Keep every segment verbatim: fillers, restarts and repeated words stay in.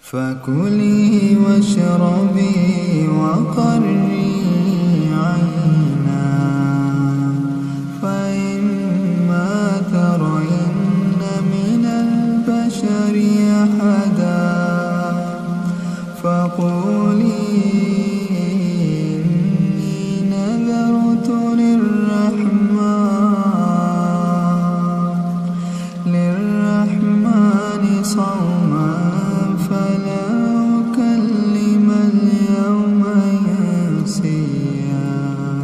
فكلي واشربي وقري عينا، فإما ترين من البشر أحدا فقولي إني نذرت للرحمن للرحمن صوما فلا أكلم اليوم إنسيا.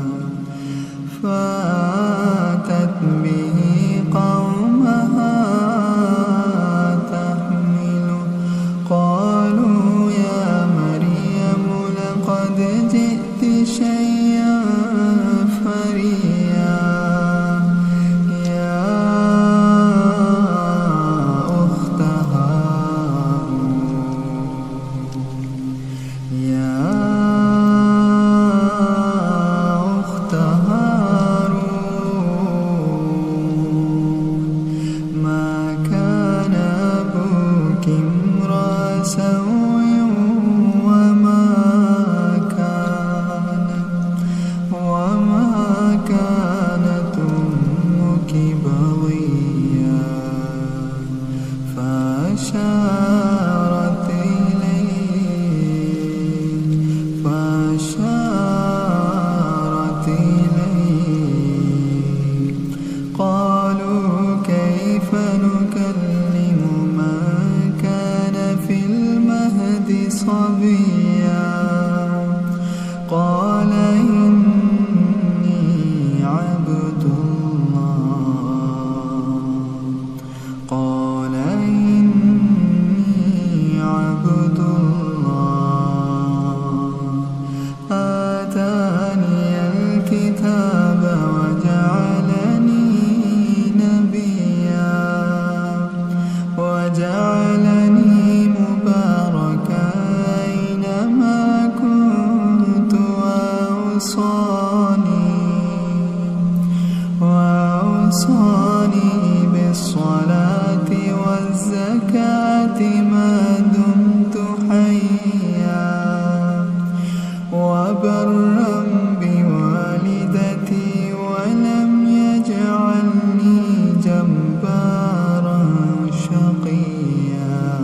فأتت به قومها تحمله قالوا يا مريم لقد جئت شيئا فريا. يا أخت هارون يا أخت هارون ما كان أبوك امرأ سوء وما كانت وما كانت أمك بغيا. فأشارت إليه فأشارت إليه قالوا كيف نكلم من كان في المهد صبيا. قال إني عبد الله قال إني عبد الله آتاني الكتاب وجعلني نبيا وجعلني مباركا أينما كنت وأوصاني وأوصاني بالصلاة والزكاة ما دمت حيا وبرا بوالدتي ولم يجعلني جبارا شقيا.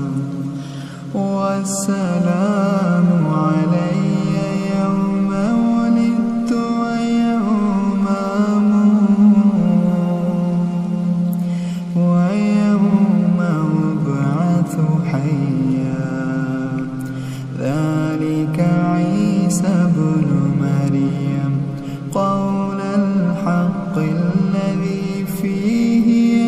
والسلام علي يوم ولدت ويوم أموت ويوم أبعث حيا. ذلك عيسى بن مريم قول الحق الذي فيه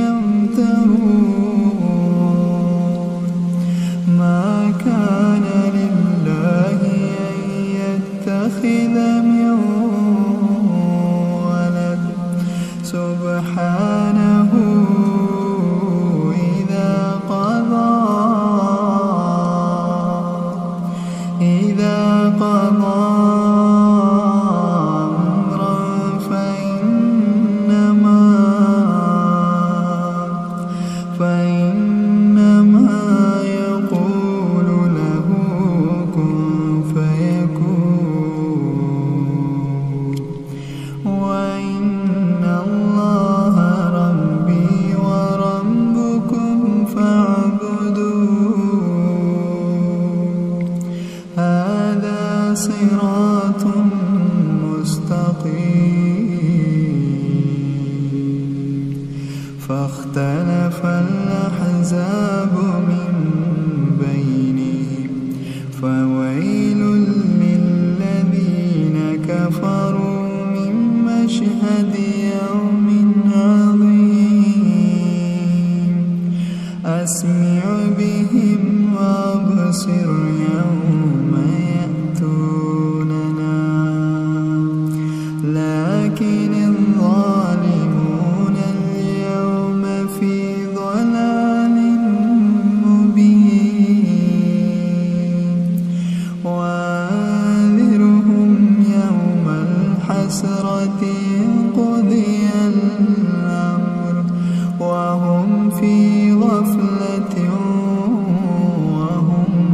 يمترون. ما كان لله أن يتخذ من ولد سبحانه إذا قضى إذا قضى أمرا فإنما فإنما يقول له كن فيكون. وإن الله ربي وربكم فاعبدوه هذا صراط مستقيم. فاختلف الأحزاب من بينهم فويل للذين كفروا من مشهد يوم عظيم. أسمع بهم وأبصر يوم يأتوننا لكن الظالمون اليوم في ضلال مبين. وأنذرهم يوم الحسرة قضي الأمر وهم في غفلة وهم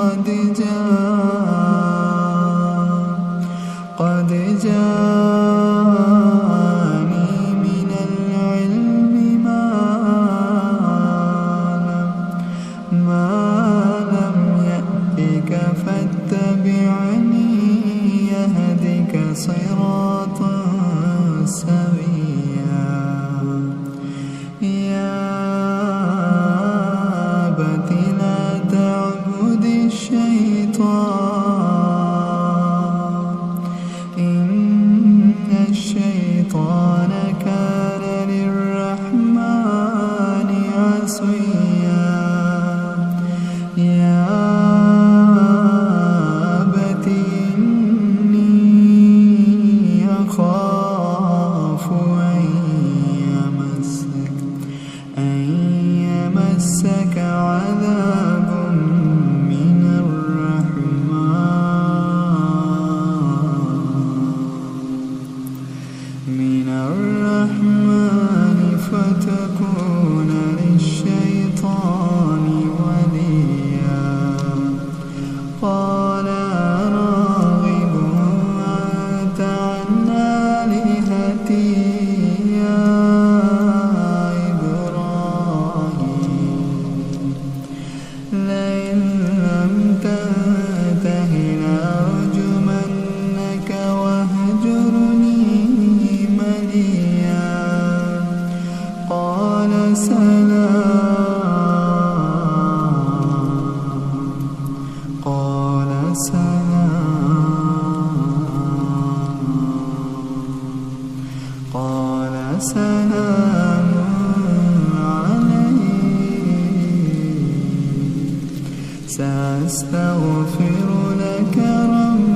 قد جاء قد جاءني من العلم ما لم ما لم يأتك فاتبعني يهدك صراطا سويا يا أبت لا تعبد الشيطان إن الشيطان كان للرحمن عصيا يا أبت إني أخاف أن يمسك أن يمسك عذاب من الرحمن من الرحمن فتكون للشيطان وليا قال راغب أنت عن آلهتي يا إبراهيم لئن لم تنته لأرجمنك واهجرني مليا قال سلام قال سلام قال سلام عليك سأستغفر لك ربي